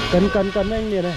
Cân anh liền này.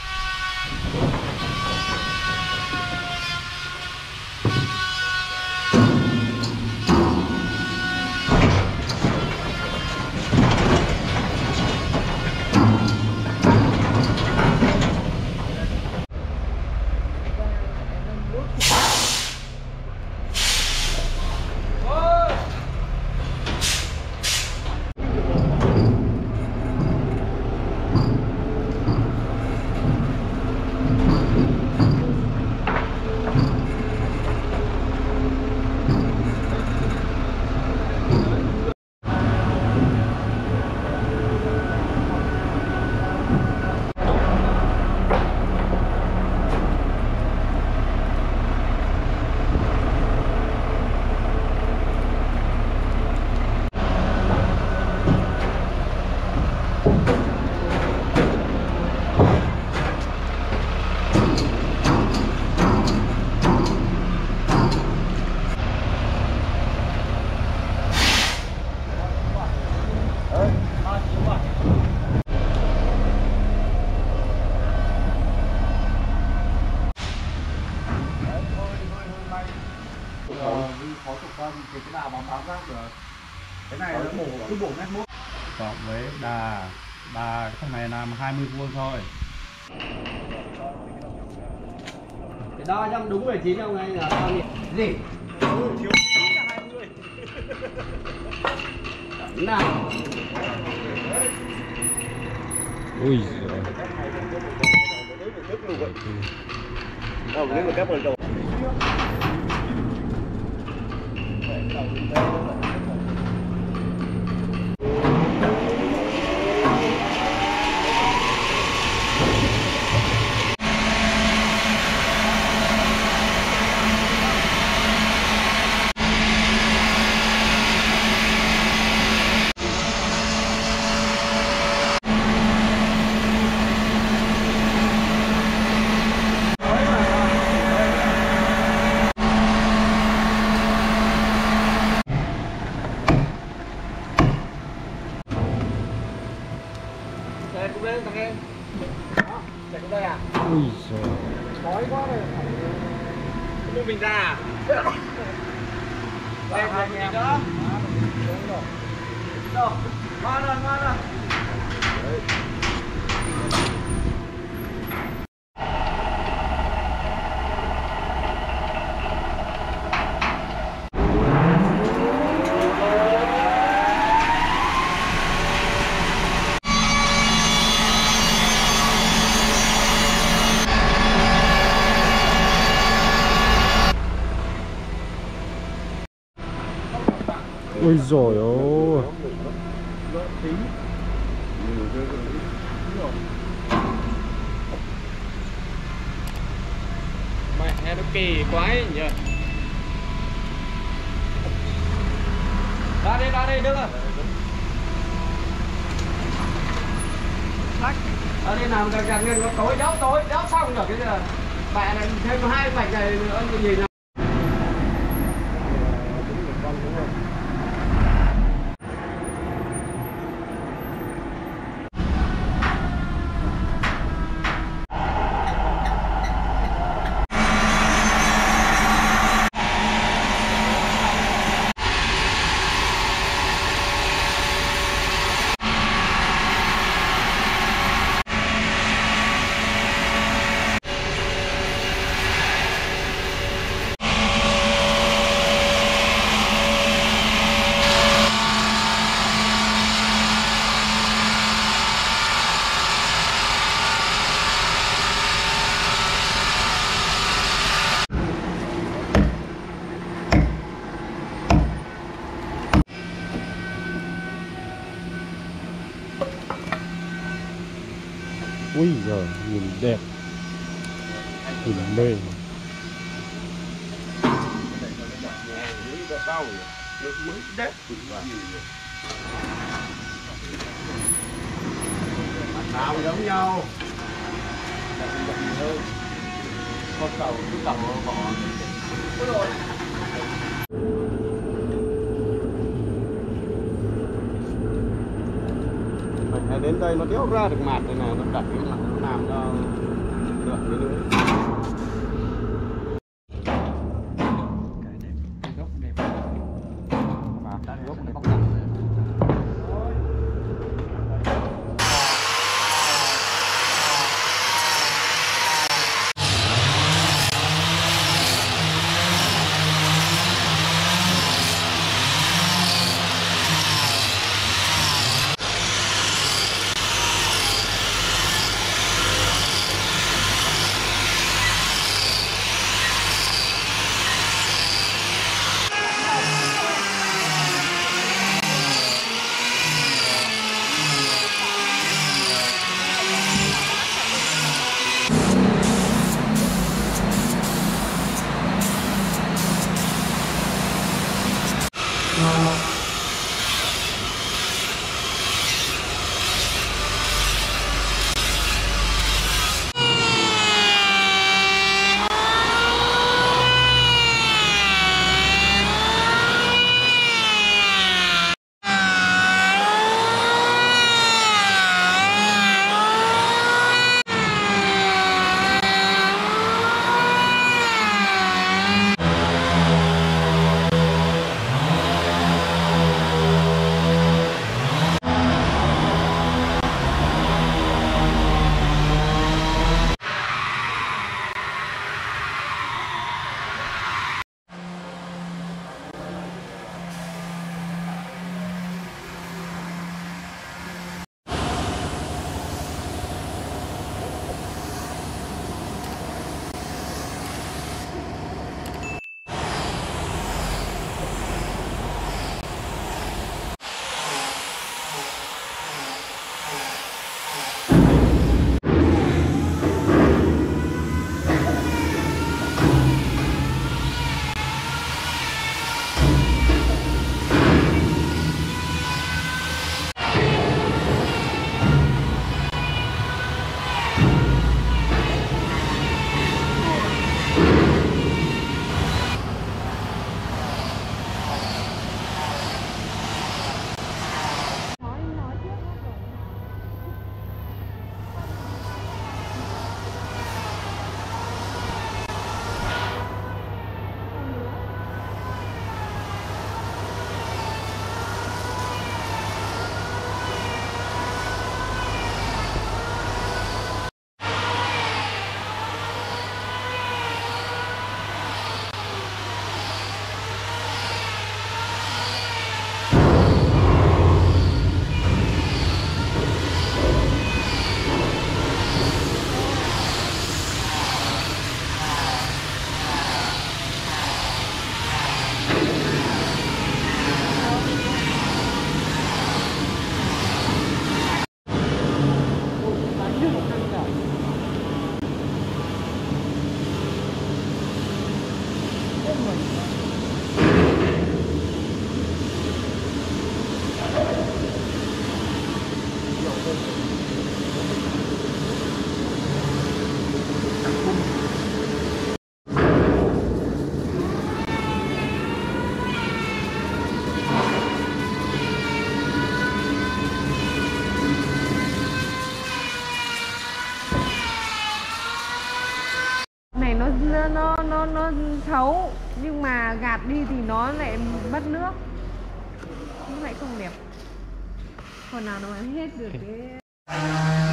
Thì cái nào bám rác được. Cái này nó cứ bổ mét mốt. Cộng với đà cái thằng này làm 20 vuông thôi. Cái đo cho đúng 19 không hay là bao nhiêu? Gì? Thiếu tí là 20. Nào. Ui giời. Nếu mà cáp đầu. Ui giời. Khói quá rồi. Đưa mình ra à? Đây hai anh em đó. Đâu? Ngon rồi. Ôi giời ơi. Mẹ nó kỳ quái nhỉ. Ra đây đứng rồi. Ở đây làm gần nó tối đéo xong rồi cái giờ. Mẹ này thêm 2 mạch này nữa cái gì nào. Ui giời, nhìn đẹp, nhìn mê. Nào giống nhau. Con cầu bỏ. Rồi. Hai bên đến đây nó đéo ra được mạt này này, nó đẩy nó làm cho được cái lưới. Gốc đẹp. Và Đã gốc để này bóc tặng. nó xấu nhưng mà gạt đi thì nó lại mất nước, nó lại không đẹp. Còn nào nó hết được cái